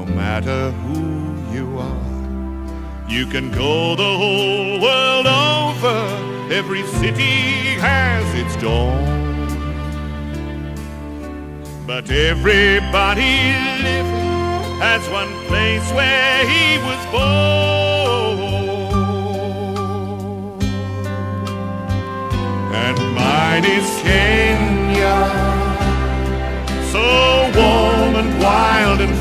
no matter who you are. You can go the whole world over, every city has its dawn, but everybody living has one place where he was born. And mine is Kenya, so warm and wild and